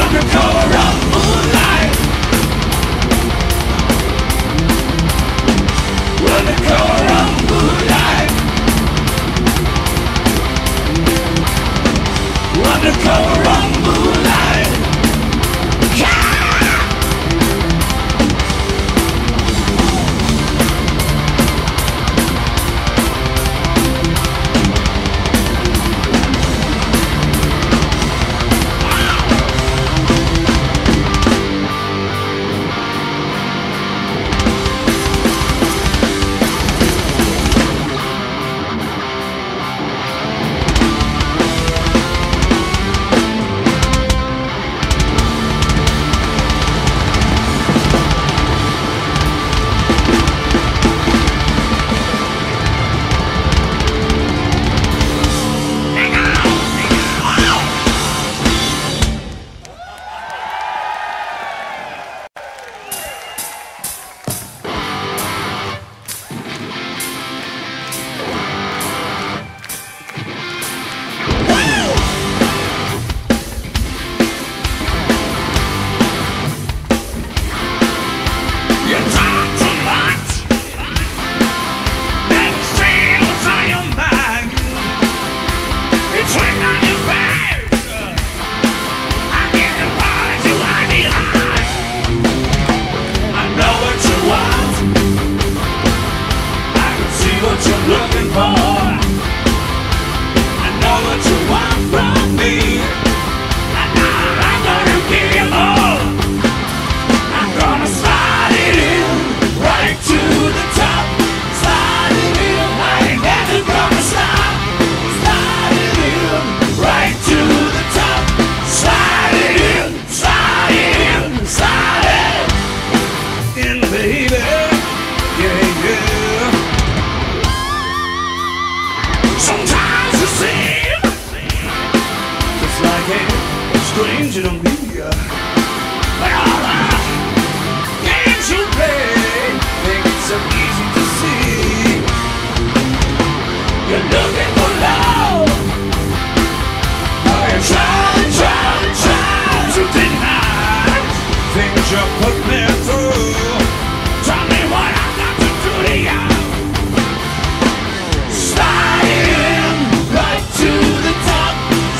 Undercover of moonlight. Undercover of moonlight. Undercover of moonlight. Stranger to me, like all the games you play, make it so easy to see. You're looking for love, you're trying to deny things you put me through. Tell me what I've got to do to you. Sliding right to the top,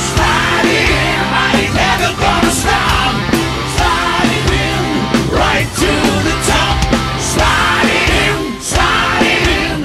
sliding, I ain't never gonna stop. Sliding in, right to the top, sliding in, sliding in.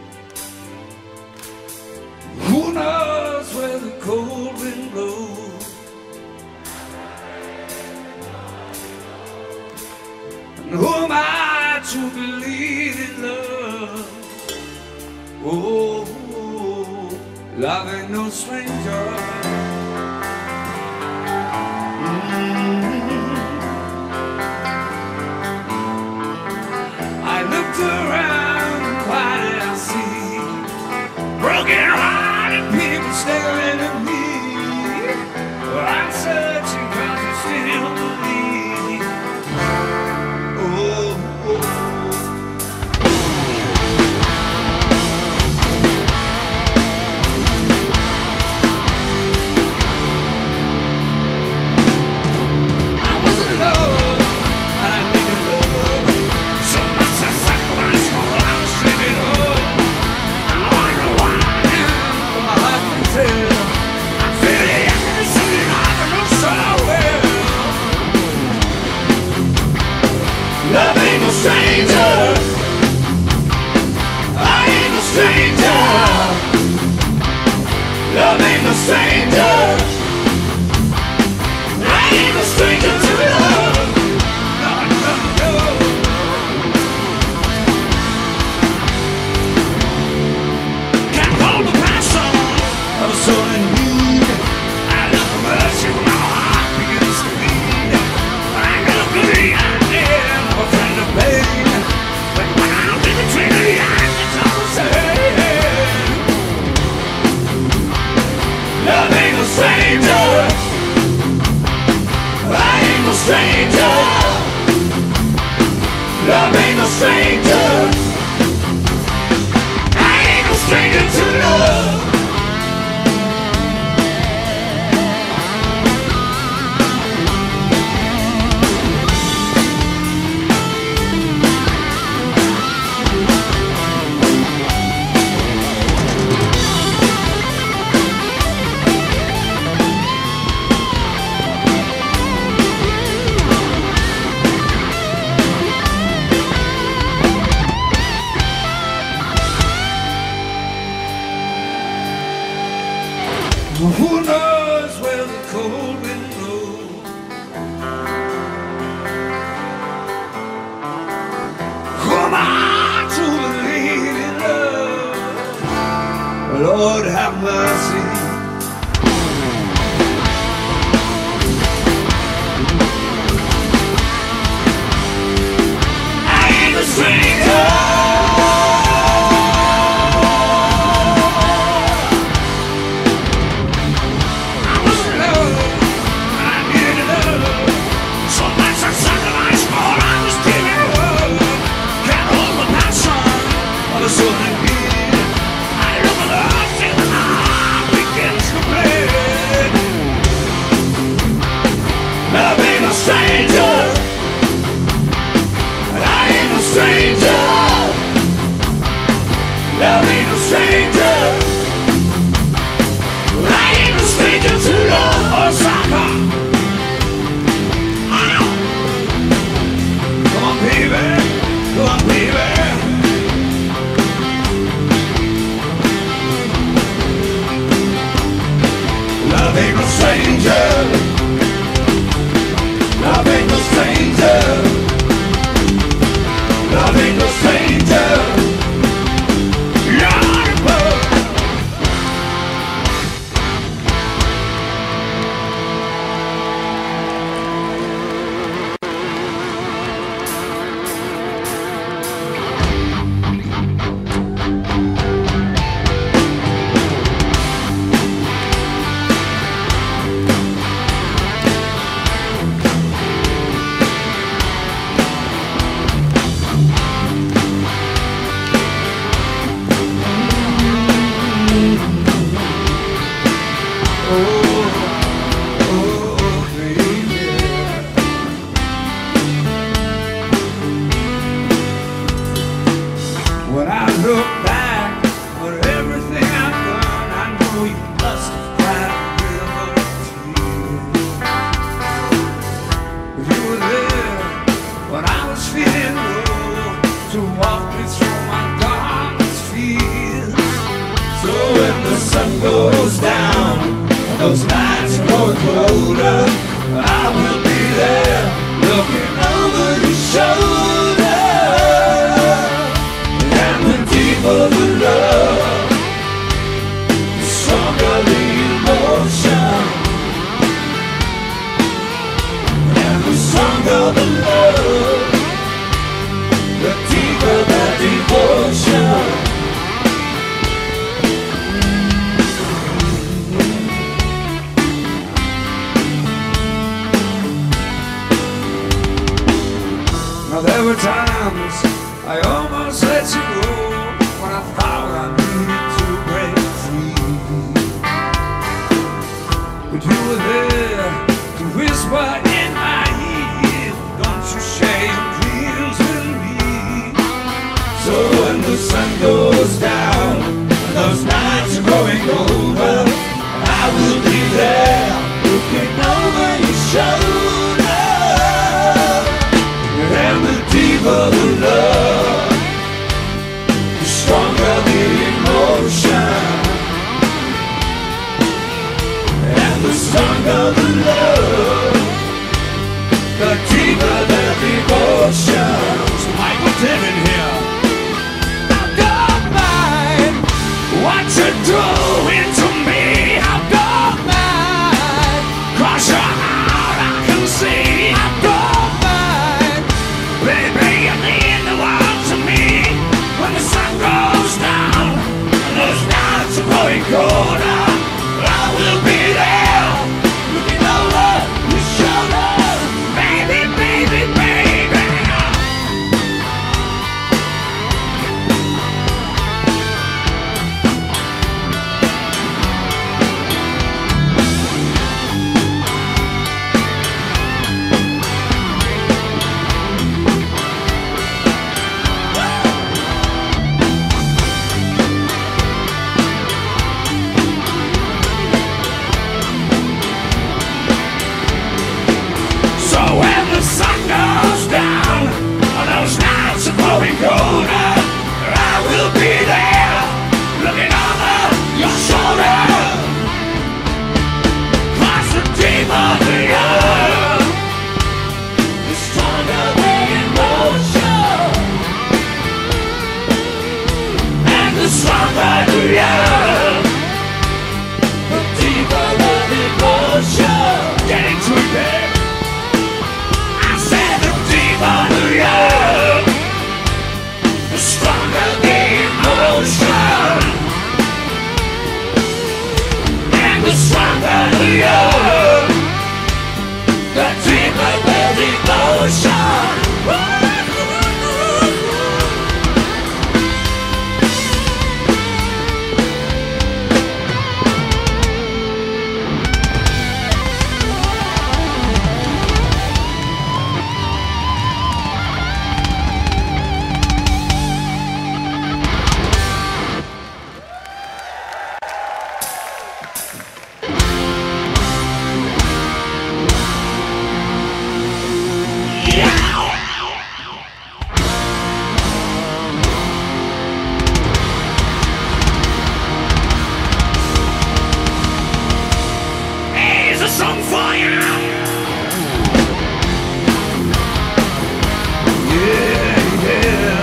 Who knows where the cold wind blows? to believe in love. Oh, love ain't no stranger. I looked around, what did I see? Broken-hearted people staring at me. I'm searching 'cause I still believe. Oh, I was in love, and I needed love. So much I sacrificed all I was dreaming of. I wonder why, but my heart can tell. I feel the energy, I know so well. Love ain't no stranger. I ain't no stranger. Love ain't no stranger. I ain't no stranger to love. No, no, no. Can't hold the passion of a soul in need. I love the mercy when my heart begins to bleed. I love the idea of a friend of pain. But when I'm in between the eyes, it's all the same. Love ain't no stranger. I ain't no stranger. Love ain't no stranger. I ain't no stranger to love. Who knows where the cold wind blows? Who am I to believe in love? Lord have mercy. I ain't a stranger. Love ain't no stranger. I ain't no stranger. Love ain't no stranger. I ain't no stranger to love. Osaka. Come on, baby. Come on, baby. Love ain't no stranger. Love ain't no stranger. Love ain't no stranger. You're a bird. When I look back on everything I've done, I know you must have cried a river of tears. But you were there when I was feeling low, to walk me through my darkest fears. So when the sun goes down and those nights grow colder, I will be there looking over your shoulder. There were times I almost let you go when I thought I needed to break free. But you were there to whisper in my ear, don't you share your dreams with me. So when the sun goes down and those nights are growing over, I will be there looking over your shoulder. And the deeper the love, the stronger the emotion. And the stronger the love, the deeper the devotion. So Michael David here. I don't mind what you do into me. I don't mind, 'cause your heart I can see. I don't mind, baby, you mean the world to me. When the sun goes down and those nights are growing colder, I will be there, looking over your shoulder. Baby, baby, baby. So when the sun goes down and those nights are growing colder, I will be there, looking over your shoulder. 'Cause the deeper the love, the stronger the emotion. And the stronger the love, the deeper the devotion. Get into it, babe. I said the deeper the love, the stronger the emotion. And the stronger the love, the deeper the devotion. Here's a song for you. Yeah, yeah.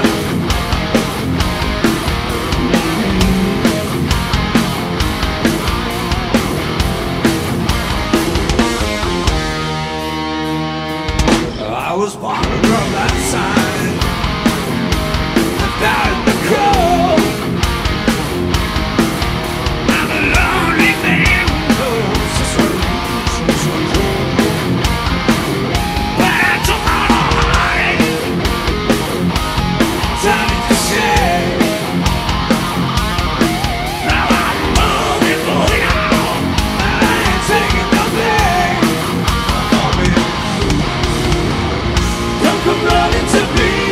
I was born to drum that sign, down in the cold. I'm a lonely man who knows just what reaches for cold. But I took all the heartache, time to share. Now I'm moving for you, and I ain't taking nothing. Don't come running to me.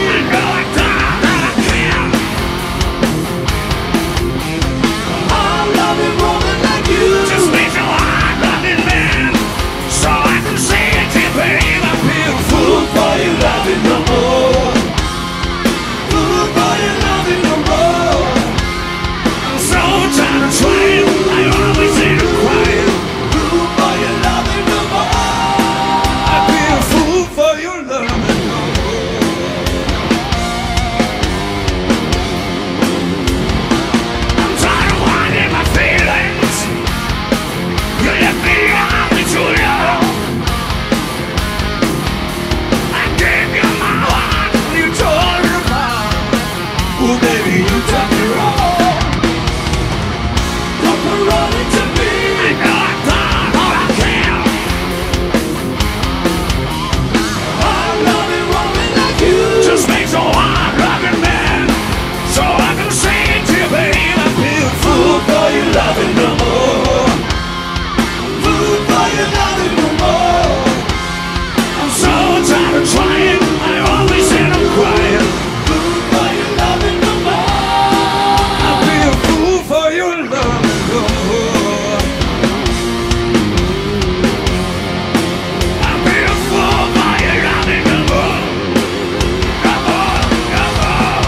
your loving no more. I'm so tired of trying, I always end up crying. Fool for your loving no more. I'll be a fool for your loving no more. I'll be a fool for your loving no more. No more, no more.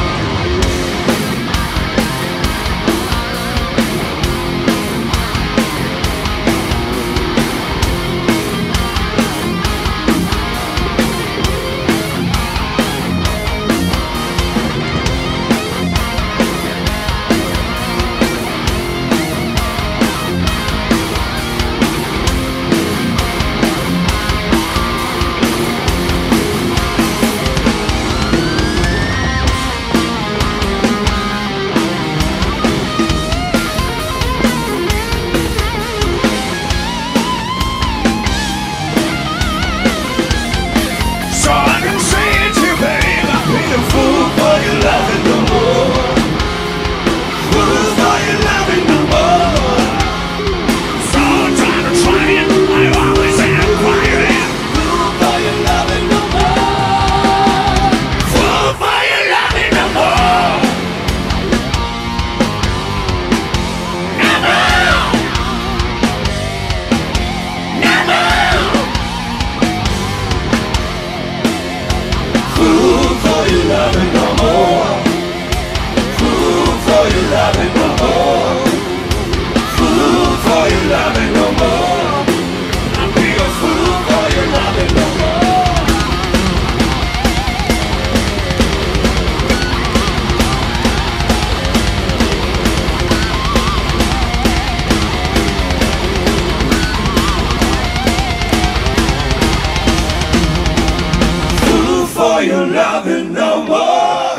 Your loving no more.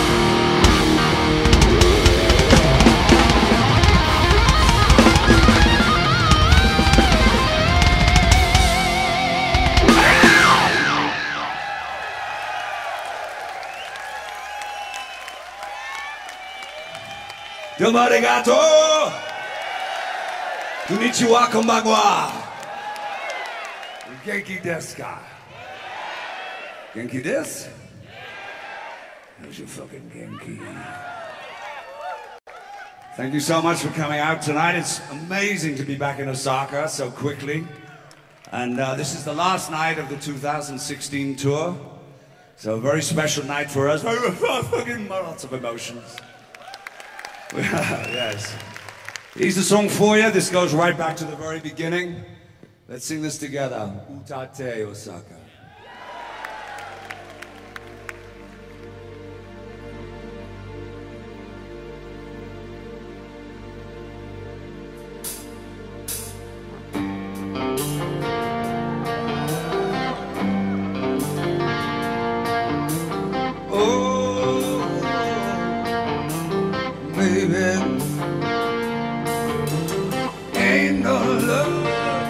Domo arigato. Konnichiwa, konbanwa. Genki desu ka? Genki desu? How's your fucking Genki? Thank you so much for coming out tonight. It's amazing to be back in Osaka so quickly. And this is the last night of the 2016 tour. So a very special night for us. Fucking lots of emotions. Yes. Here's the song for you. This goes right back to the very beginning. Let's sing this together. Utate Osaka. Ain't no love,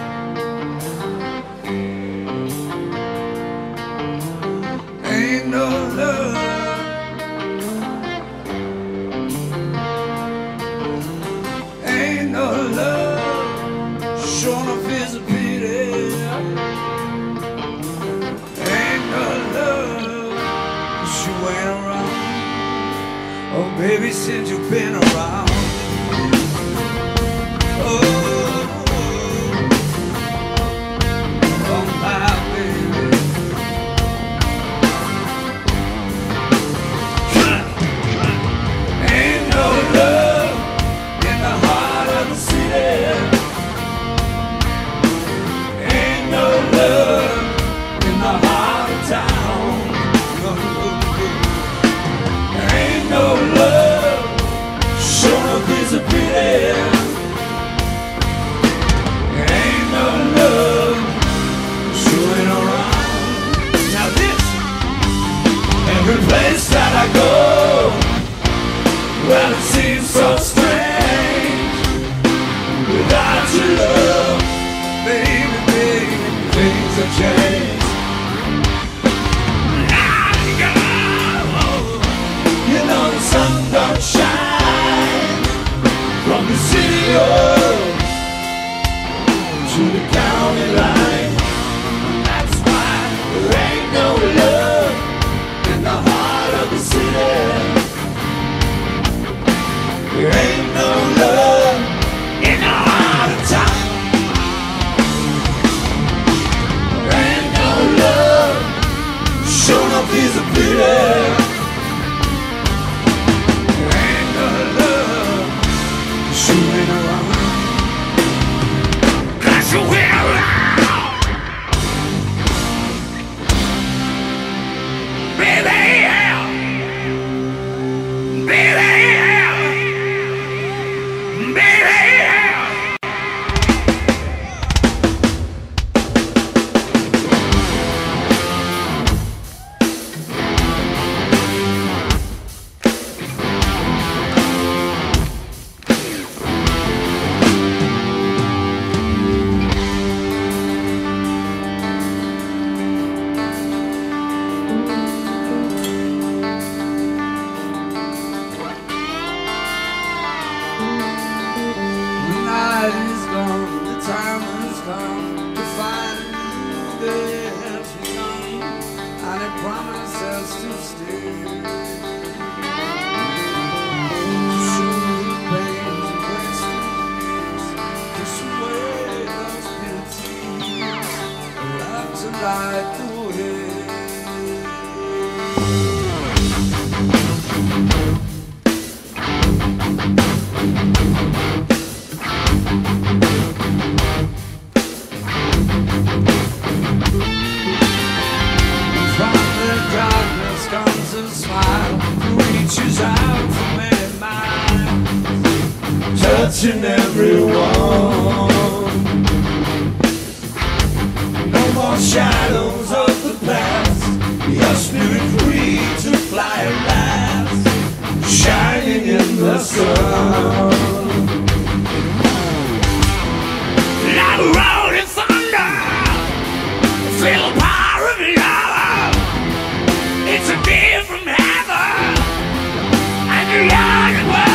ain't no love, ain't no love, sure enough is a pity. Ain't no love, she ain't around. Oh baby, since you've been around. Every place that I go, well, it seems so strange without your love, baby, baby, things have changed. You know the sun don't shine from the city to the county line. promises to stay, to soothe the pains and wasted years, to sway those bitter tears, love to light the way. Comes a smile, reaches out for many miles, touching everyone. No more shadows of the past, your spirit free to fly at last, shining in the sun. Like rolling thunder, feel the power of love. It's a gift from heaven and the young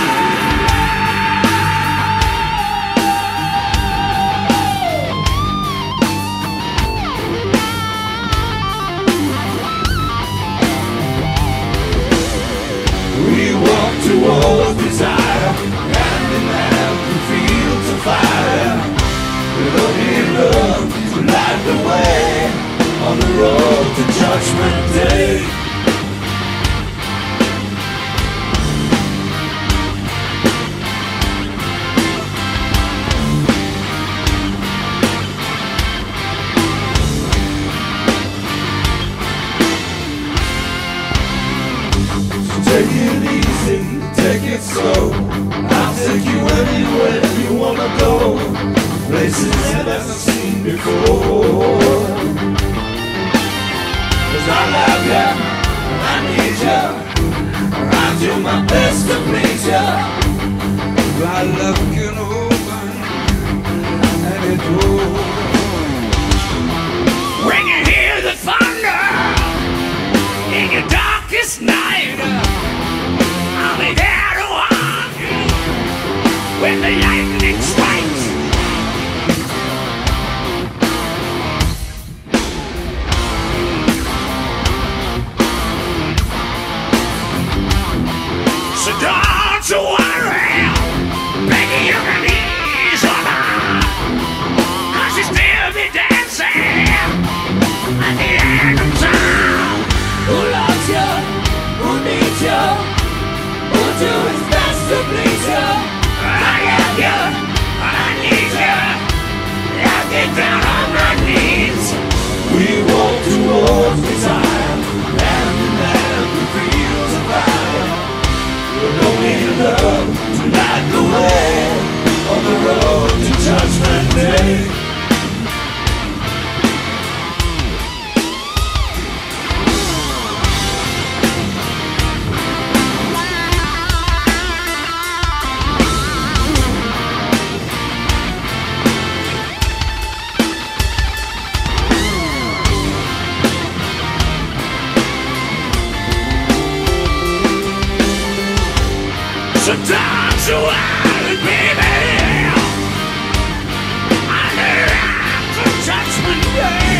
we walk towards desire, hand in hand through fields of fire, with only love to light the way on the road to Judgment Day. Take it easy, take it slow. I'll take you anywhere you wanna go, places you've never seen before. 'Cause I love you, I need you, I'll do my best to please you. My love can open and it goes. When you hear the thunder in your darkest night, I'll be there to warn you when the lightning strikes. So don't you worry, begging you can ease your mind, 'cause you still be dancing at the end of time. Who loves you? Who needs you? Who'll do his best to please you? I love you, I need you, I'll get down on my knees. We walk towards desire, hand in hand through fields of fire, with only love to light the way on the road to Judgment Day. So don't you worry, baby, I'm around for Judgment Day.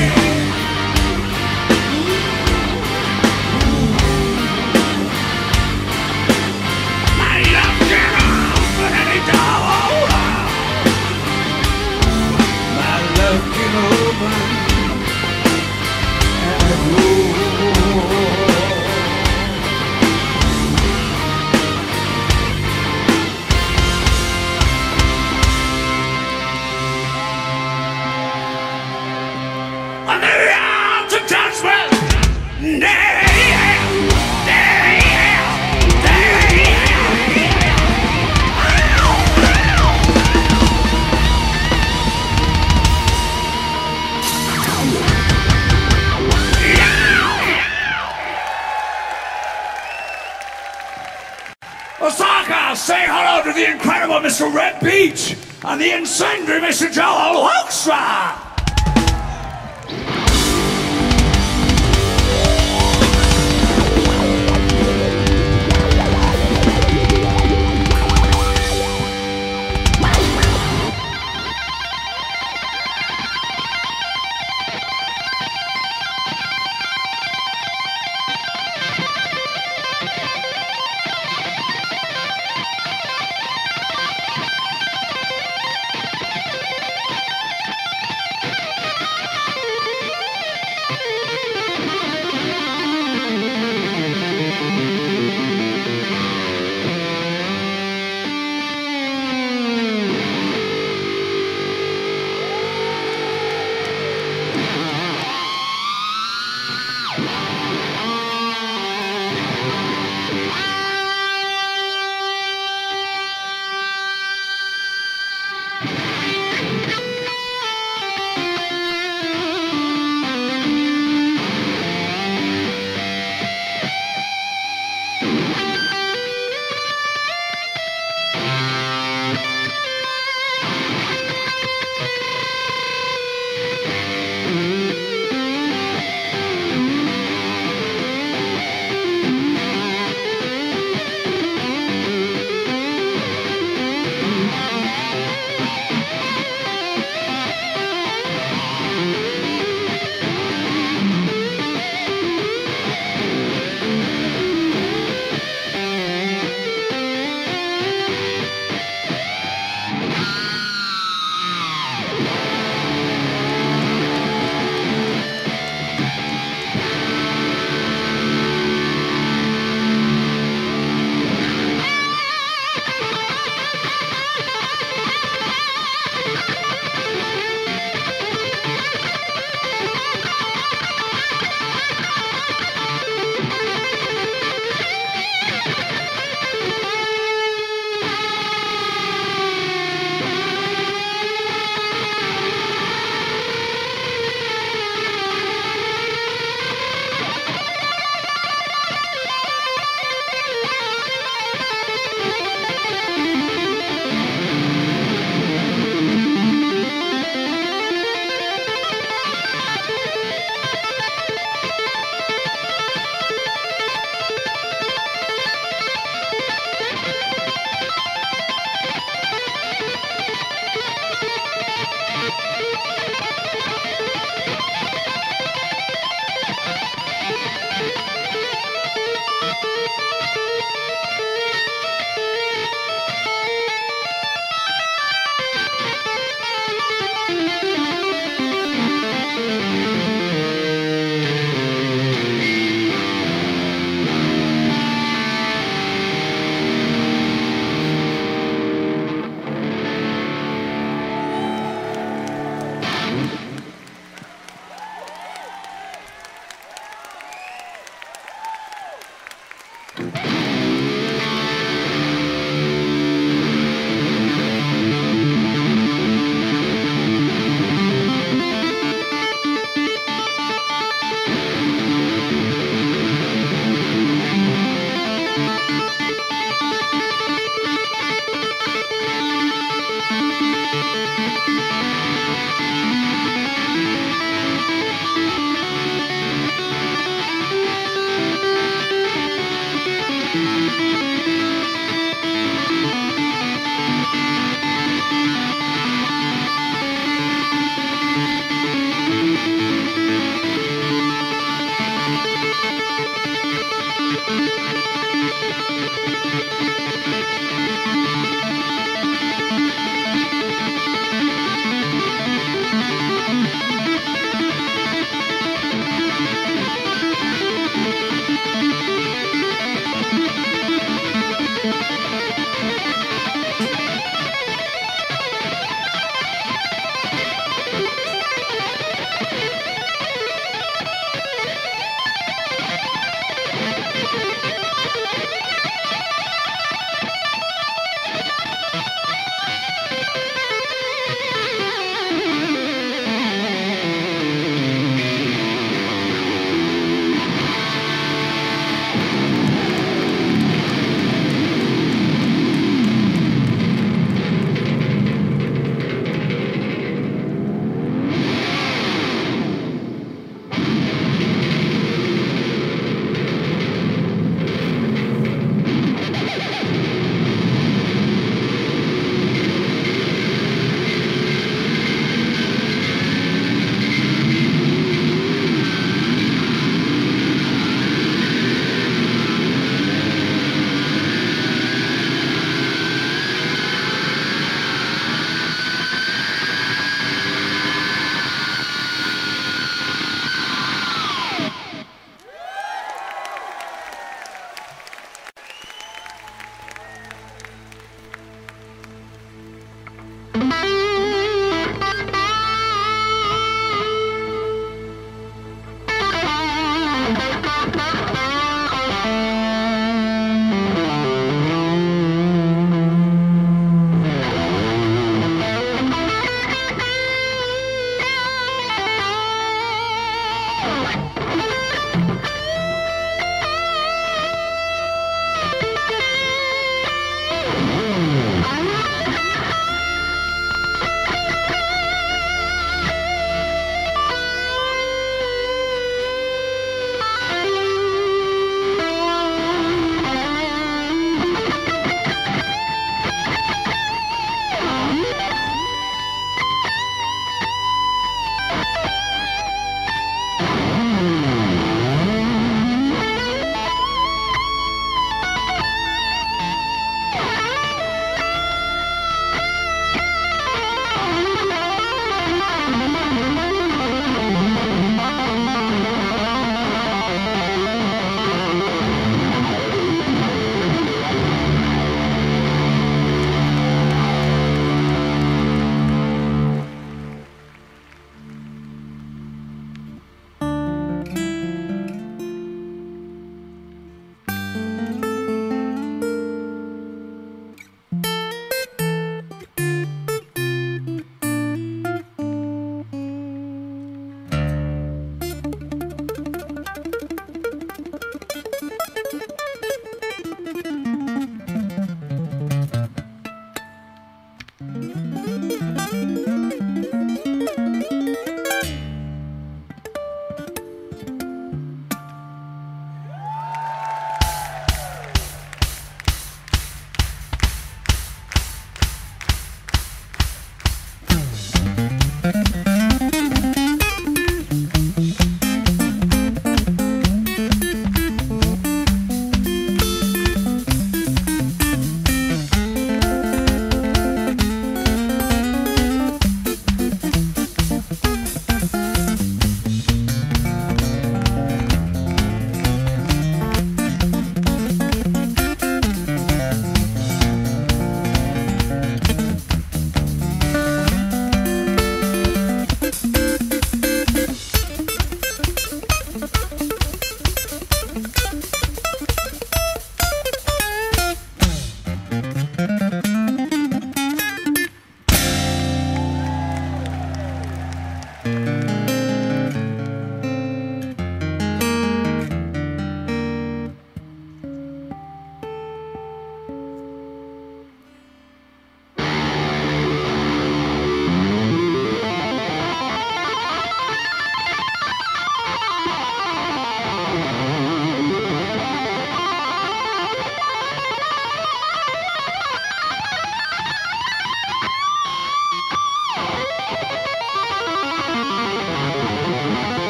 My love can open any door. My love can open any door. Osaka, say hello to the incredible Mr. Red Beach and the incendiary Mr. Joel Hoekstra.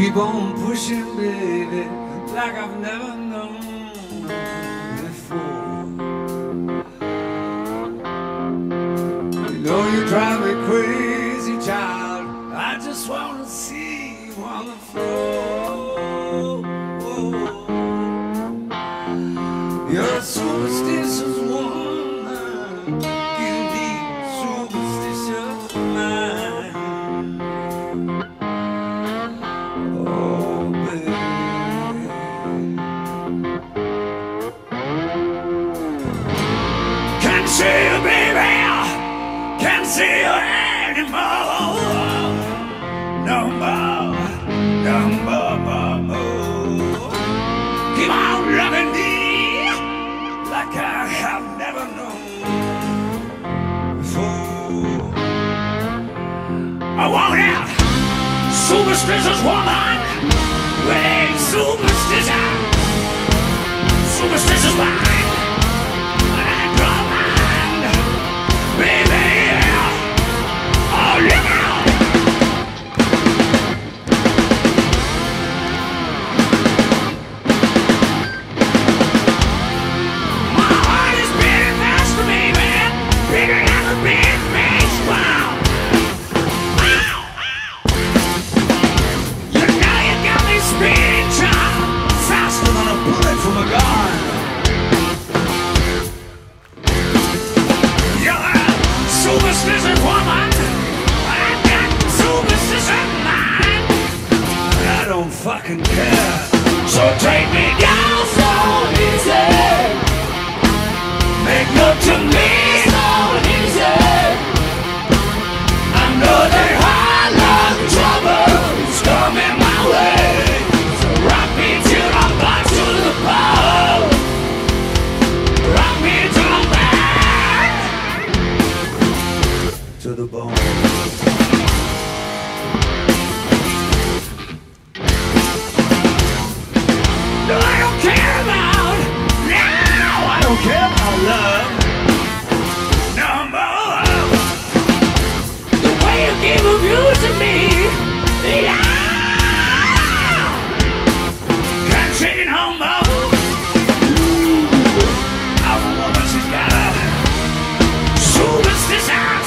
Keep on pushing, baby, like I've never known before. You know you drive me crazy, child. I just wanna see you on the floor. You're a superstitious woman, guilty superstitious mind. Oh, baby. Can't see you, baby. Can't see you anymore. No more, no more. Keep on loving me like I have never known before. I want out, superstitious woman with superstition, superstitious mind. I don't mind, baby. Oh, yeah. Superstitious woman, I got superstitious mind. I don't fucking care. So take me down so easy. Make love to me so easy. I know that high love trouble is coming my way. So rock me till I'm back to the pole. Rock me till I'm back to the bone. No, I don't care about, no, I don't care about love no more. The way you give a view to me, yeah, can't say no more. Ooh, our woman, she's got a superstitious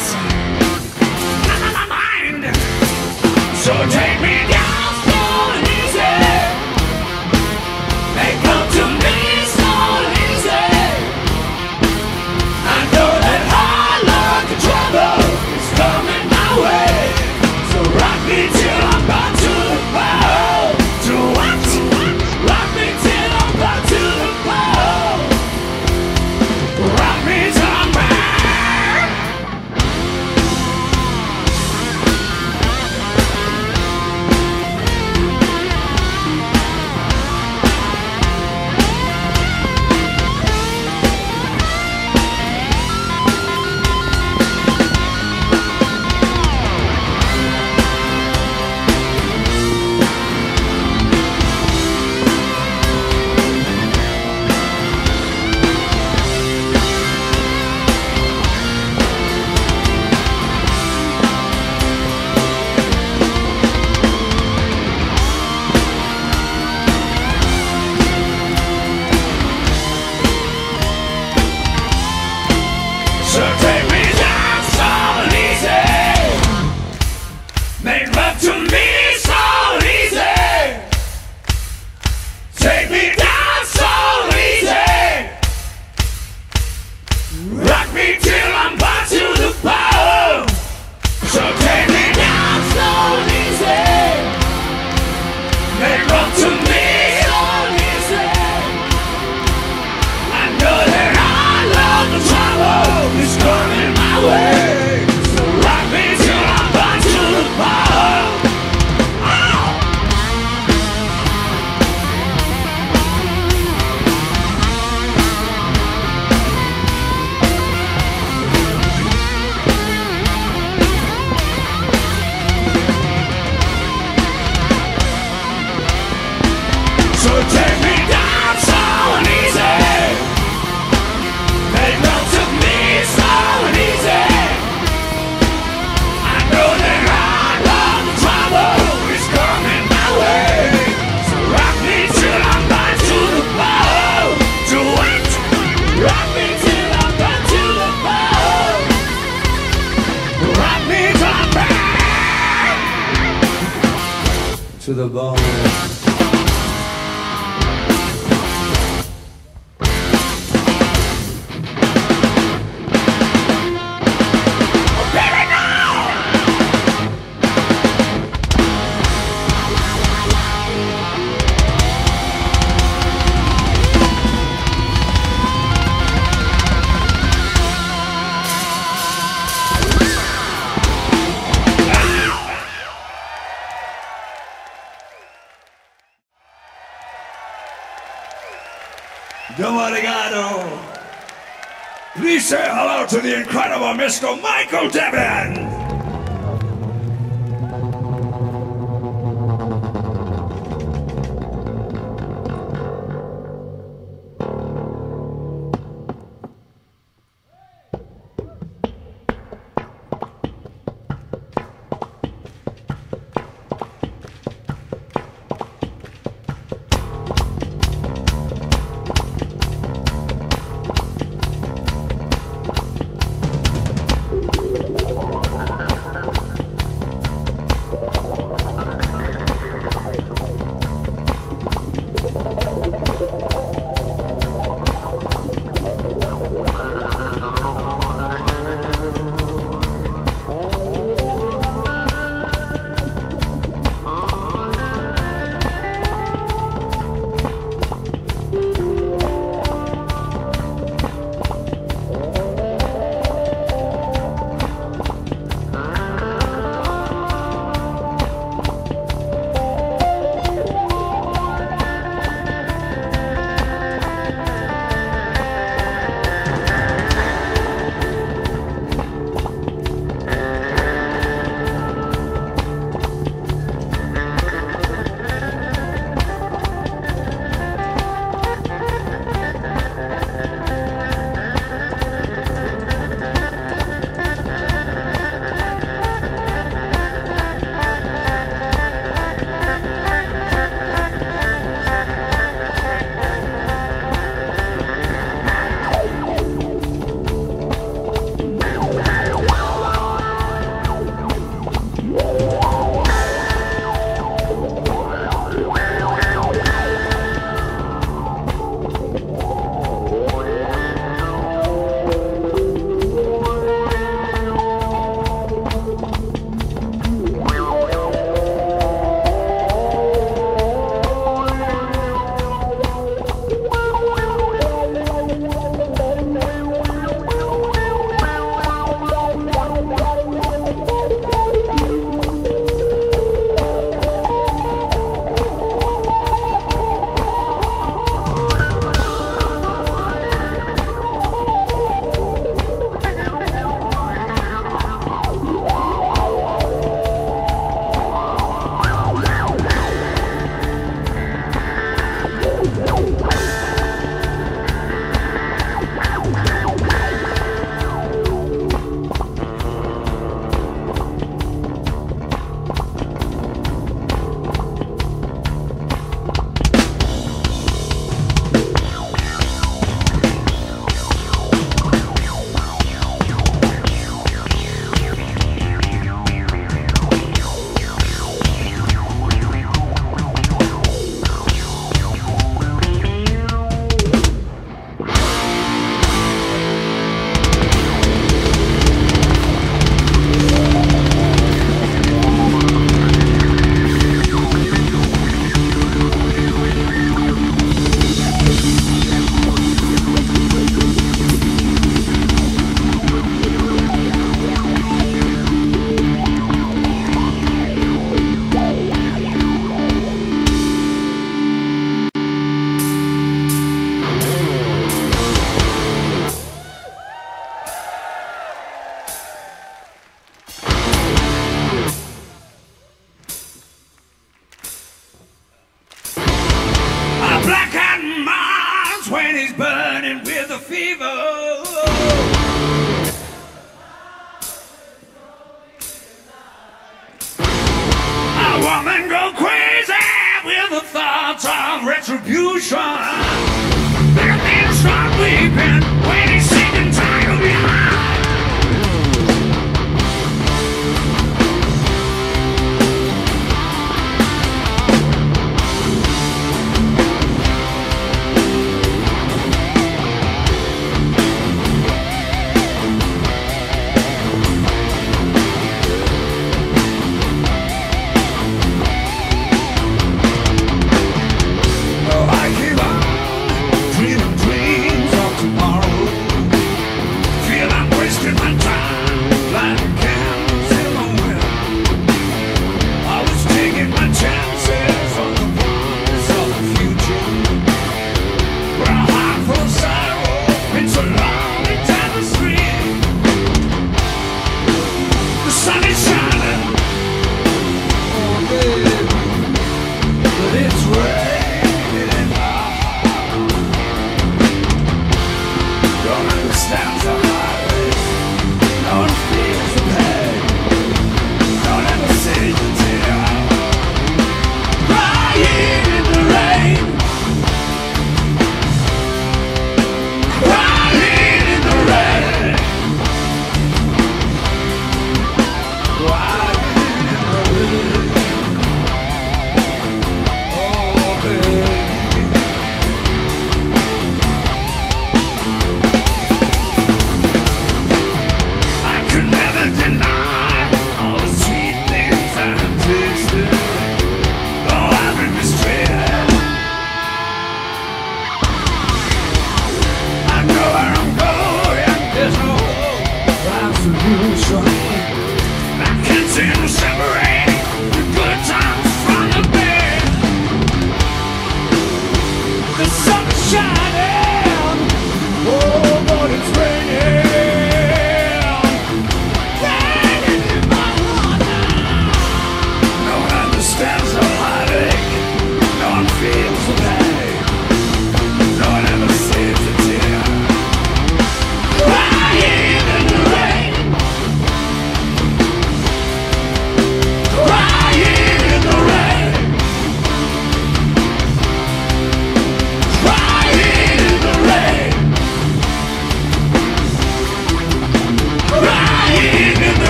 mind. So take me down so easy. Make love to me so easy. I know that high love and trouble is coming my way. So rock me till I'm back to the pole. To what? Rock me till I'm back to the pole. Rock me till I'm back. So take me down so easy. Make love to me so easy. Take me down so easy. Rock me till I'm back to the pole. So take me down so easy. Make love to me so easy. I know that I love the trouble is coming my way. So rock me till I'm back to the pole. to the bone. Obrigado. Please say hello to the incredible Mr. Michael Devin. woman go crazy with the thoughts of retribution. Make a man start weeping when he's sick and tired of behind.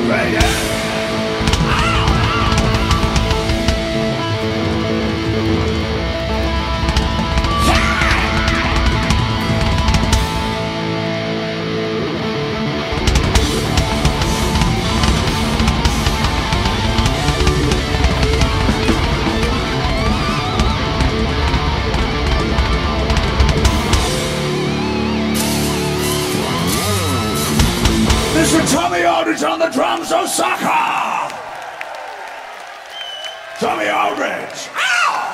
Mr. Tommy Aldridge on the drums, Osaka! Tommy Aldridge! Ow!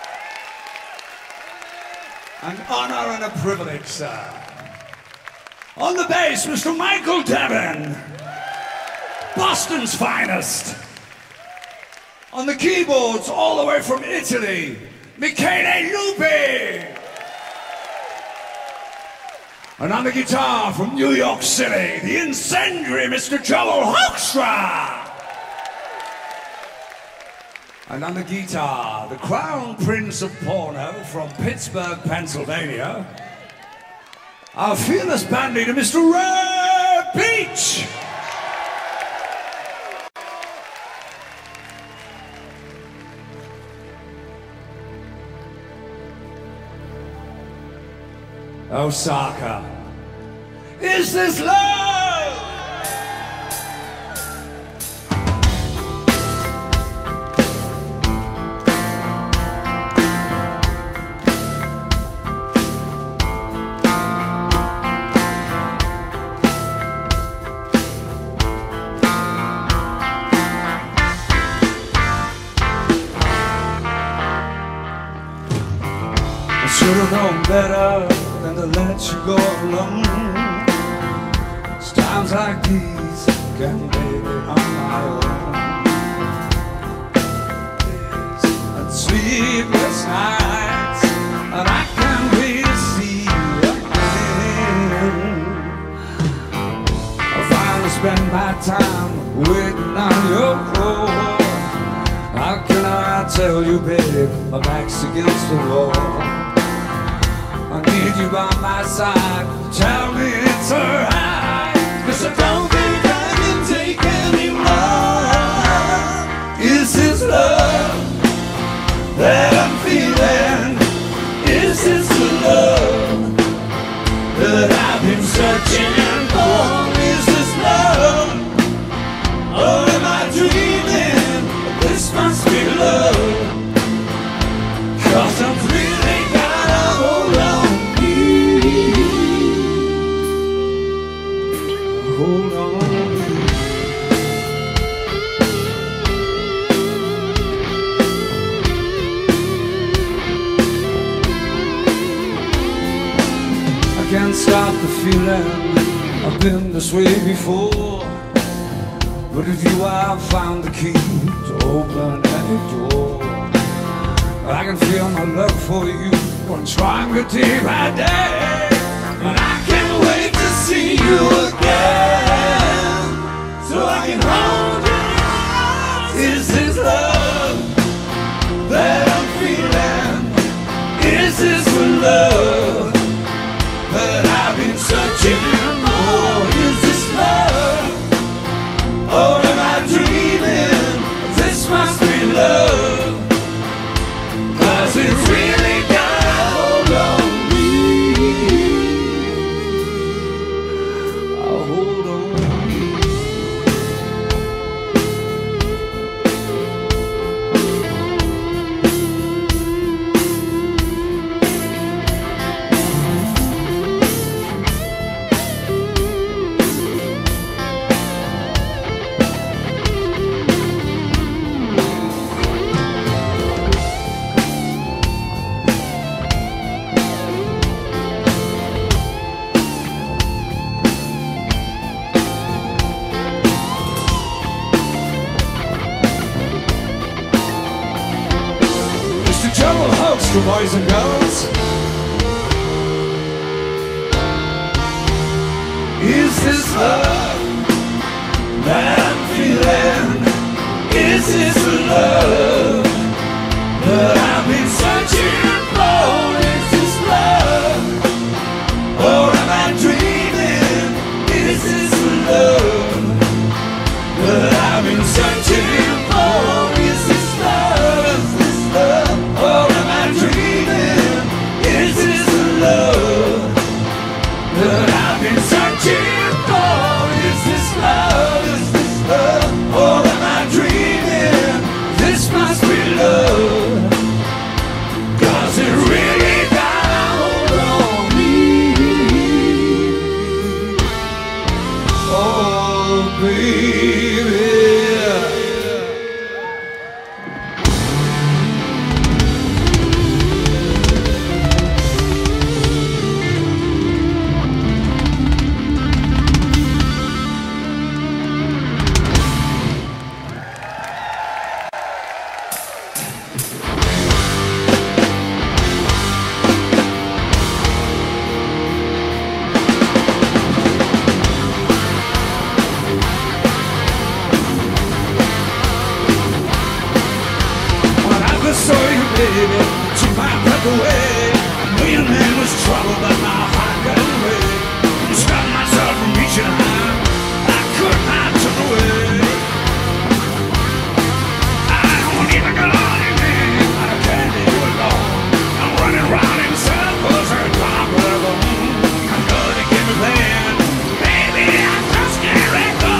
An honor and a privilege, sir. On the bass, Mr. Michael Devin, Boston's finest. On the keyboards, all the way from Italy, Michele Lupi. And on the guitar from New York City, the incendiary Mr. Joel Hoekstra. And on the guitar, the Crown Prince of Porno from Pittsburgh, Pennsylvania, our fearless band leader, Mr. Ray Beach. Osaka, is this love? I should have known better than to let you go alone. It's times like these, can baby, on my own. Days and sleepless nights, and I can't wait to see you again. I finally spend my time waiting on your call. How can I tell you, babe, my back's against the wall. I need you by my side. Tell me it's alright, 'cause I don't think I can take anymore. Is this love that I'm feeling? Is this the love that I've been searching for? Is this love, or am I dreaming? This must be love, 'cause I'm really gotta hold on. Hold on. I can't stop the feeling. I've been this way before, but with you I found the key to open any door. I can feel my love for you growing stronger day by day, and I can't wait to see you again, so I can hold you. Is this love that I'm feeling? Is this the love that I've been searching for? Is this love, or am I dreaming? This must be love, 'cause it's really got a hold on me. Hold on. Joel Hoekstra, boys and girls. Is this love that I'm feeling? Is this the love that I've been searching for? Is this love, or am I dreaming? Is this the love baby. Saw you, baby, took my breath away. I knew your name was trouble, but my heart got away. Couldn't stop myself from reaching out. I could not turn away. I don't even got on in me, but I can't leave you alone. I'm running round in circles and top of the moon. I'm gonna get me playing, baby, I just can't let go.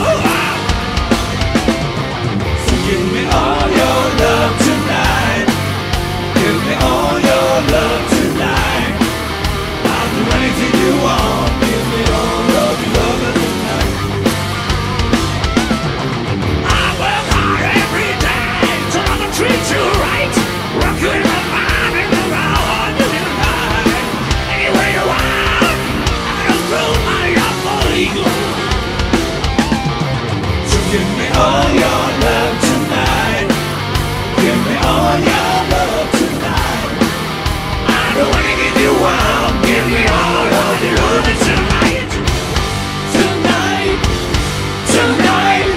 So give me all your love tonight. Give me all your love tonight. I'll do anything you want. Give me all of your love tonight. I work hard every day to love and treat you right. Rock you in my mind and around you tonight. Anywhere you want, I can throw my love for you. So give me all your love tonight. Give me all your love tonight. I don't wanna give you one. Give me all of your love tonight. Tonight, tonight.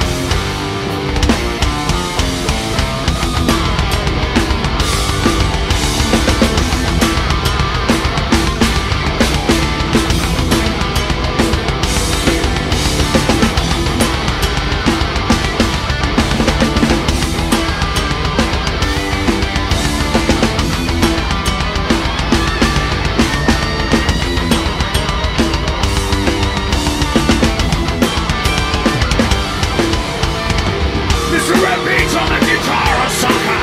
Mr. Red Beats on the guitar, Osaka.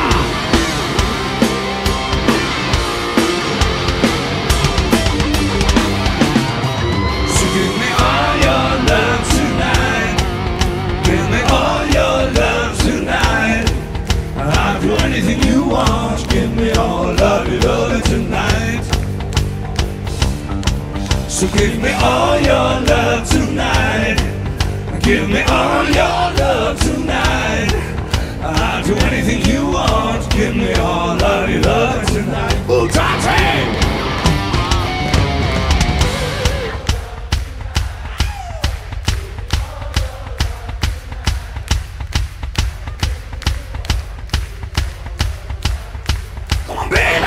So give me all your love tonight. Give me all your love tonight. I'll do anything you want. Give me all of your love tonight. So give me all your love tonight. Give me all your love tonight. I'll do anything you want. Give me all of your love tonight. Bootage! Come on, baby!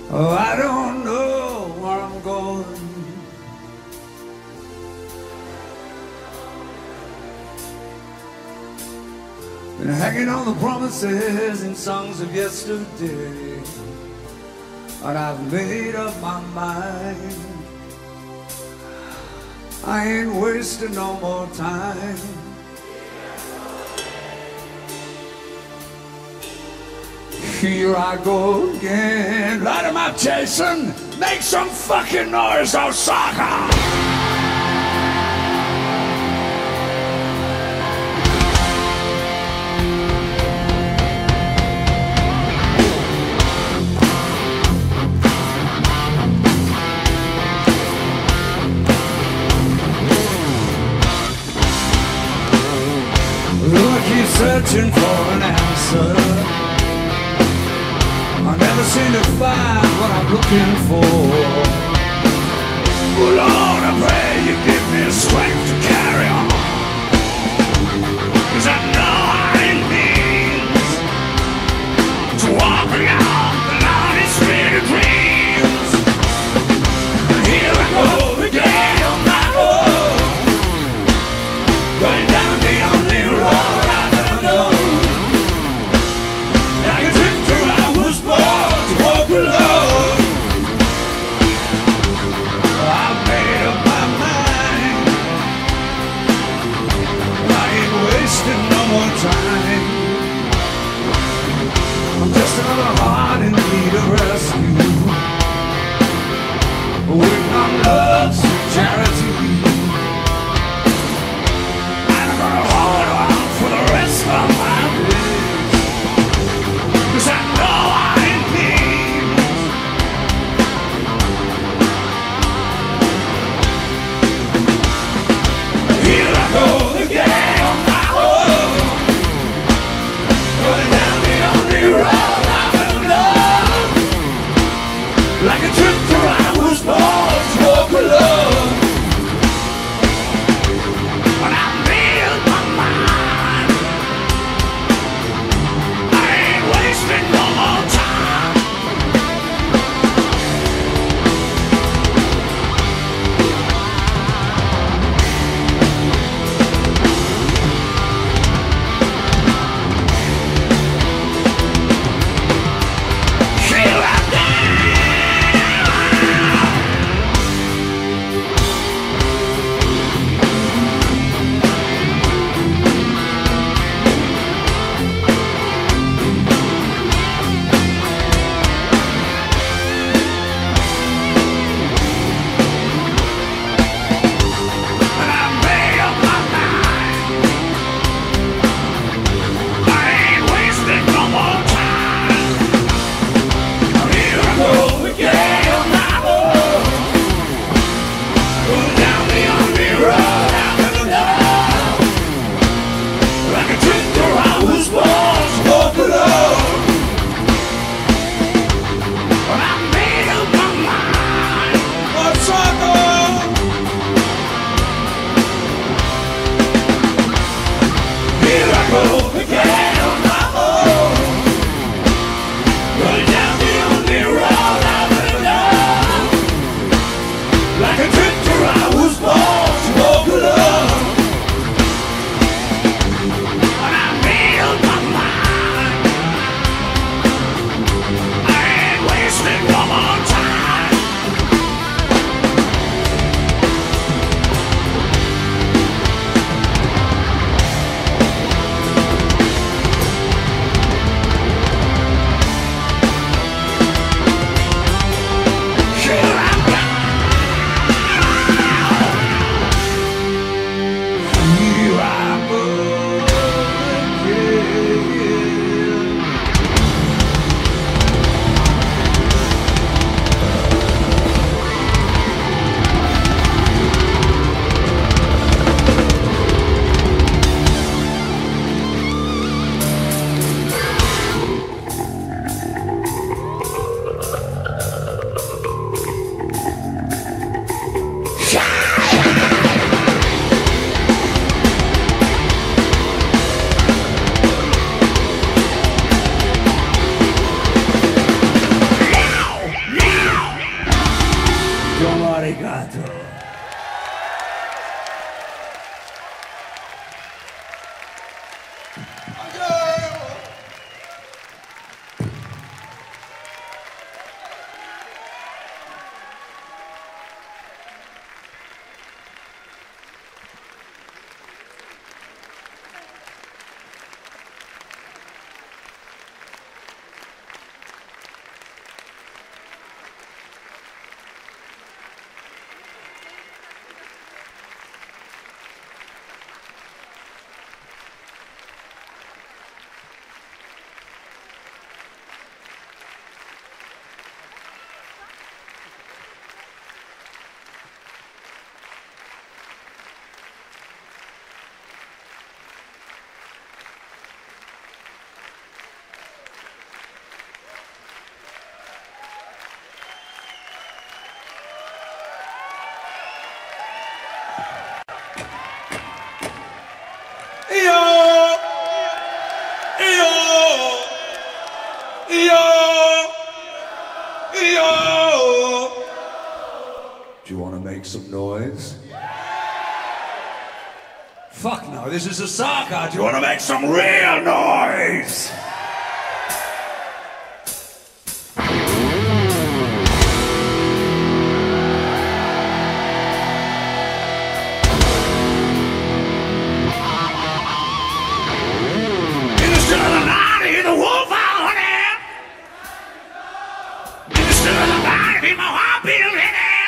Oh, I don't know where I'm going. Been hanging on the promises and songs of yesterday, but I've made up my mind. I ain't wasting no more time. Here I go again. Light 'em up, Jason. Make some fucking noise, Osaka. I keep searching for an answer. I never seem to find what I'm looking for. Oh Lord, I pray you give me strength to carry on, 'cause I know how it means to walk beyond the lonely street of dreams. And here I go again on my own, going down the only road I've ever known. Like a drifter I was born to walk alone. I've made up my mind. I ain't wasting no more time. I'm just another heart in need of rescue, waiting on love's charity. I'm gonna hold on for the rest of my days, 'cause I know I need. Here I go again on my own, going down the only road I've ever known. Like a drifter I was born to walk alone. Arigato. Do you want to make some noise? Fuck no, this is Osaka. Do you want to make some real noise? In the still of the night, I hear the wolf howling. In the still of the night, I hear my heart beating.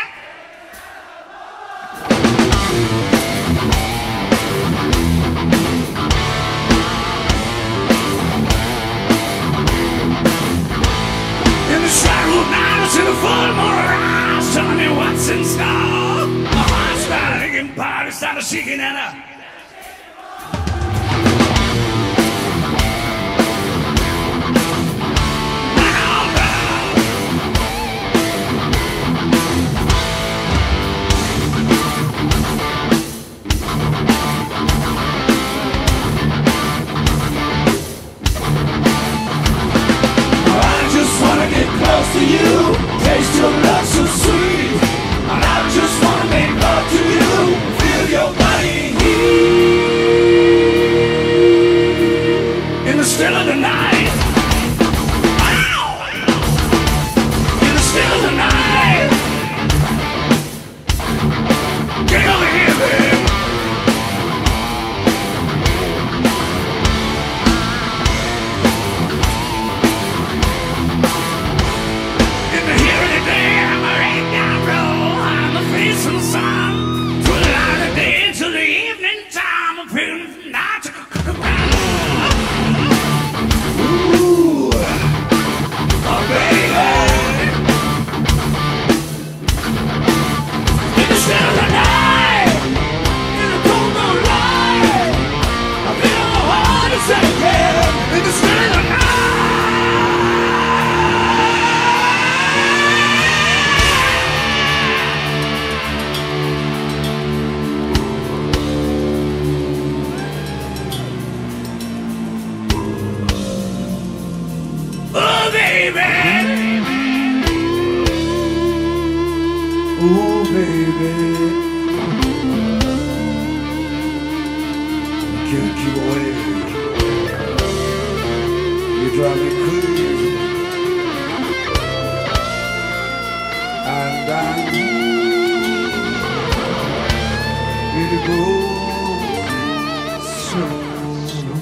To the full moon rise, telling me what's in store. My heart's starting and body started shaking and I just wanna get close to you. Taste your love so sweet, and I just wanna make love to you. Feel your body heat in the still of the night. Ow! In the still of the night. Get over here, babe. Oh baby, can't keep away. You drive me crazy, and I really go slow.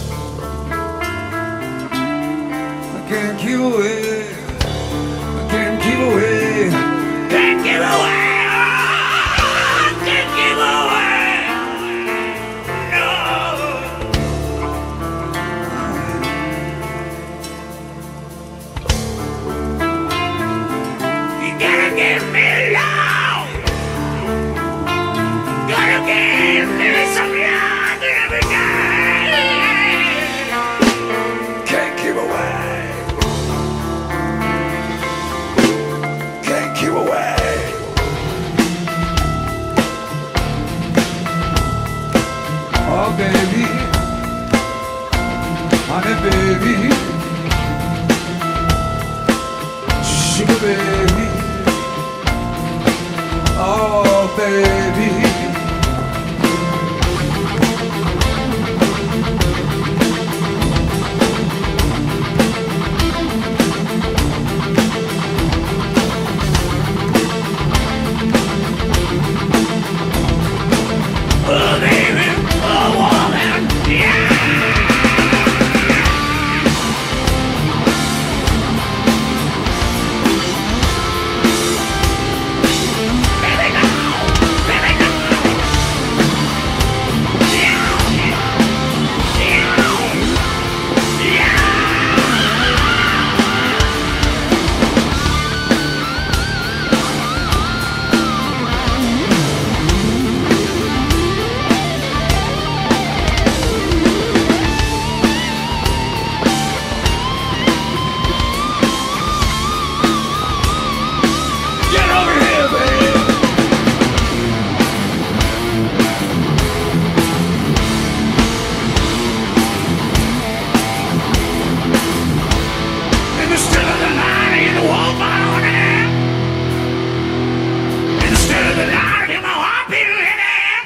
I can't keep away. I can't keep away. Can't give away, can't give away, no. You gotta give me love, gotta give me some love every day. Can't give away, can't give away. Oh baby, honey baby, sugar baby, baby. Oh, baby, oh, woman, yeah. Baby, go, baby, go. Yeah, yeah, yeah. Get over here, baby. In the still of the night, I hear the wolf on it. In the still of the night, I hear my heart beating in it.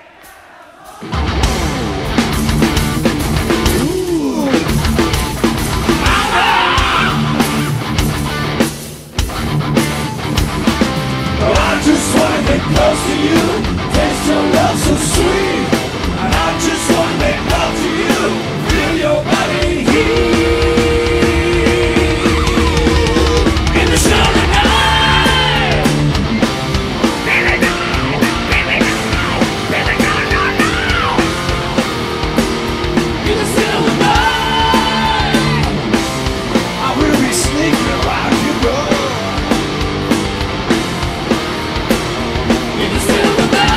I just wanna get close to you, taste your love so sweet. And I just wanna make love to you, feel your body heat. In the still of the night, baby, no, baby, no, baby, no, no, no. In the still of the night, I will be sneaking around you, girl. in the still of the night.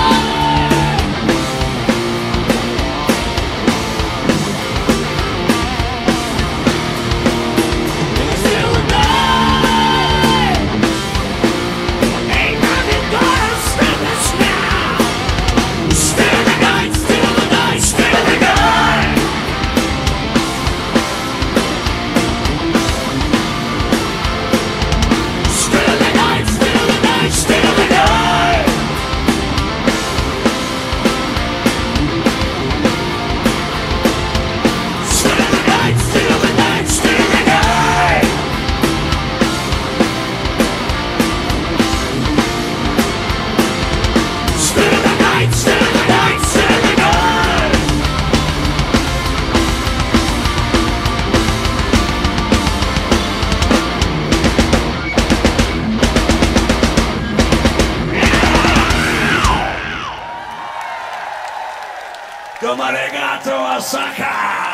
In the still of the night. Ain't nothing gonna stop us now. Still the night, still the night, still the night. Still the night, still the night, still the night. Still the night, still the night, still the night. Still the night, still the night, still the night. Come arigato, Osaka.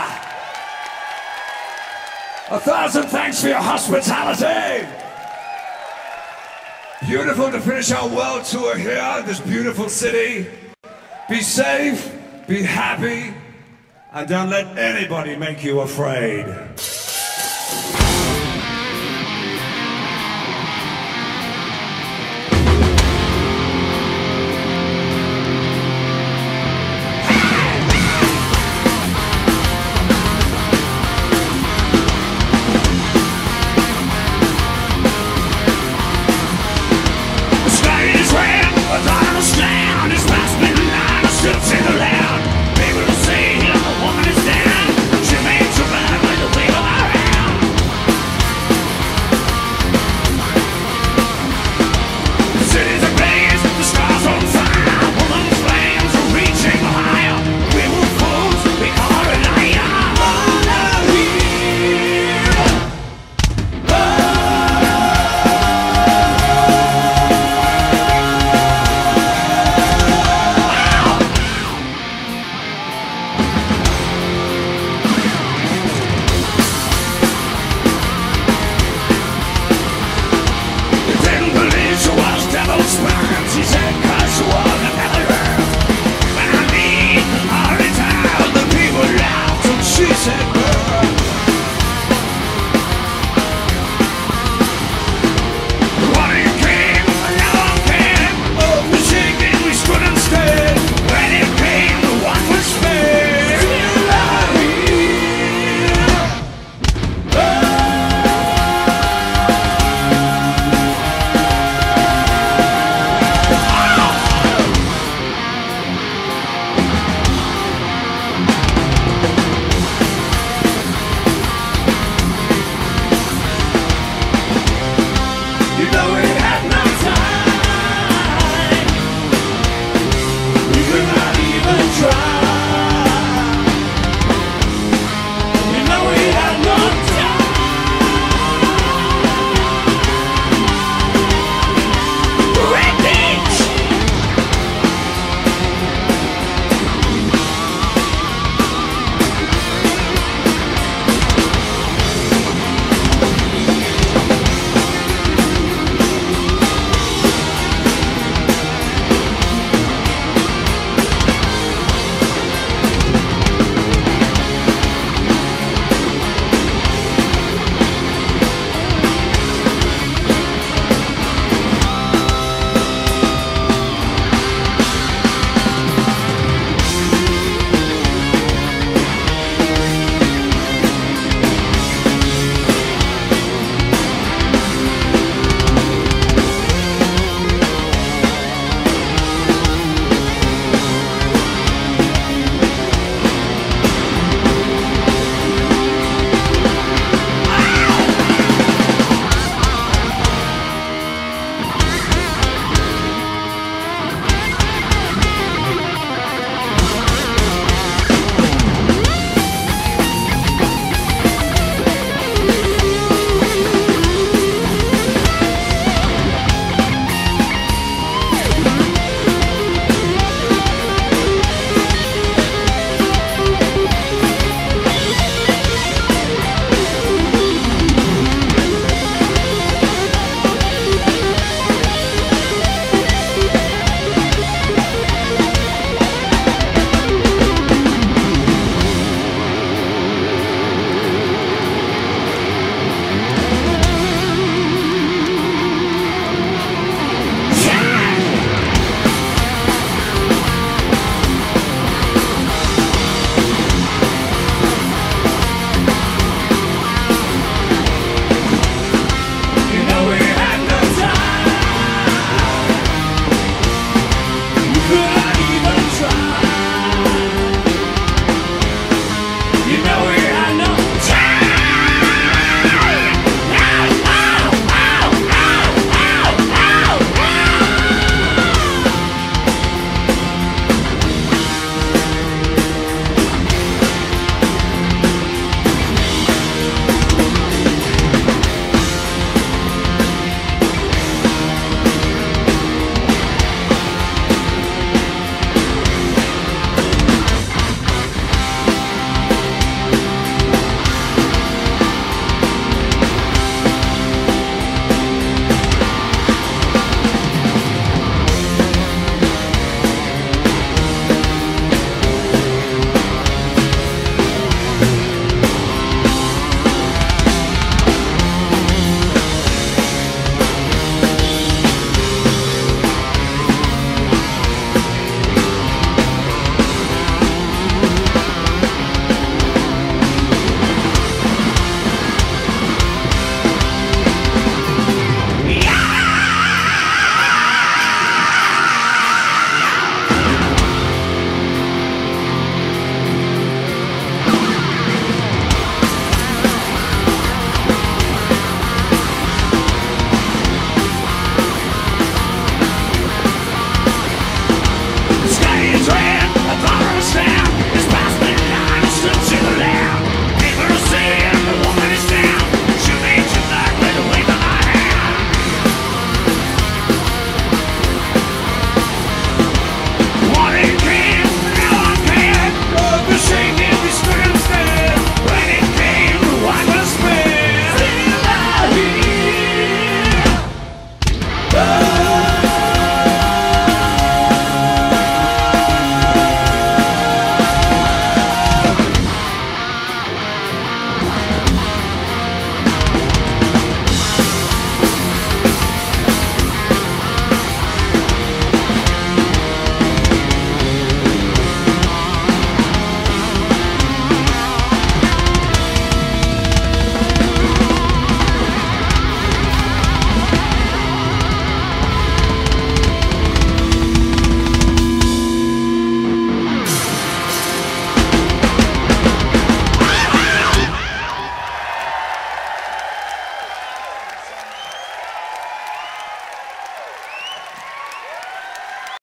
1,000 thanks for your hospitality. Beautiful to finish our world tour here in this beautiful city. Be safe, be happy, and don't let anybody make you afraid.